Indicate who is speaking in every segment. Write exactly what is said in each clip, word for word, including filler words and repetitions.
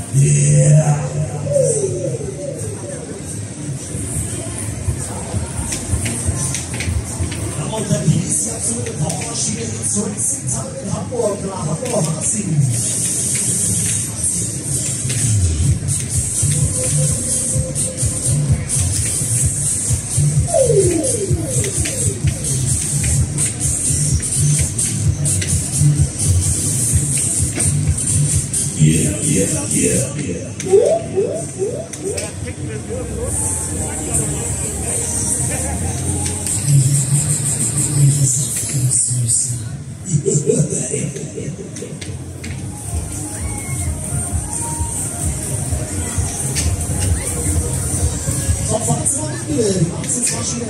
Speaker 1: Yeah. Und dann hieß ja zu den Powermaschinen zwanzig Tage in Hamburg, nach Hamburg Harzing. Yeah, yeah, yeah, yeah. Top zwanzig, achtundzwanzig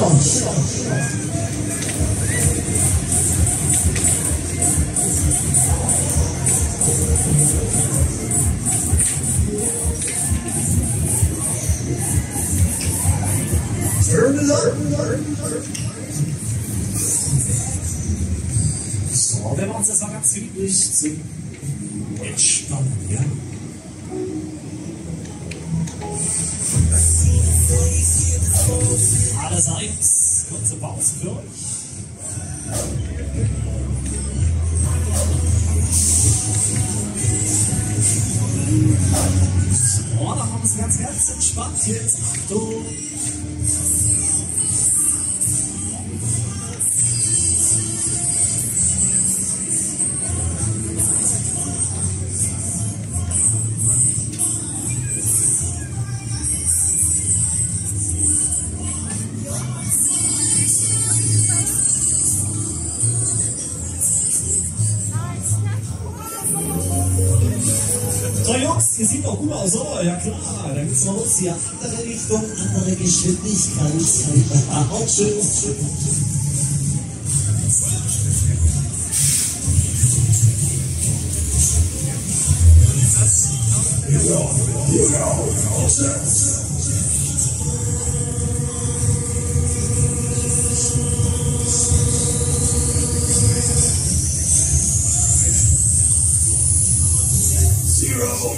Speaker 1: So, wenn wir uns das mal ganz friedlich zum Entspannen, ja? Allerseits kurze Pause für euch. So, da haben wir es ganz, ganz entspannt. Jetzt Achtung. So Jungs, ihr seht doch gut aus, oder? Ja klar, dann geht's mal los hier. Andere Richtung, andere Geschwindigkeit. Auch schön, schön. Ja, ja, Zero,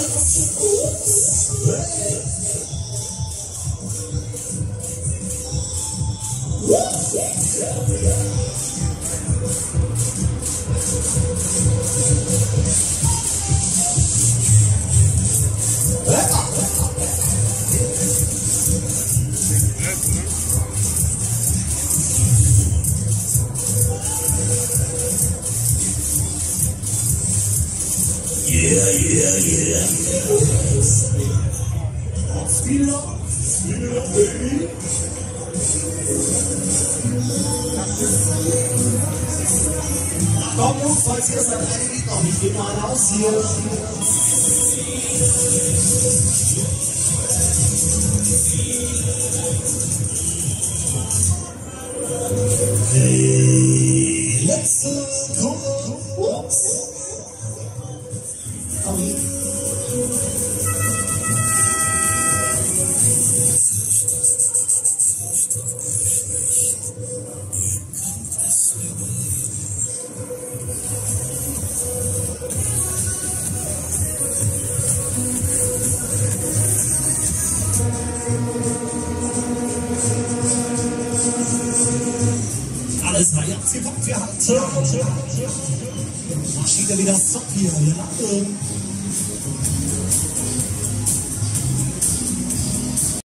Speaker 1: Yeah, yeah, yeah. Speed it up. Speed it up, baby. Komm, Jungs, falls ihr das da rein geht, noch nicht. Geht mal raus hier. Hey, let's go. Whoops. Alles mal jetzt gepackt, wir hatten. Da steht ja wieder Stopp hier, wir landen.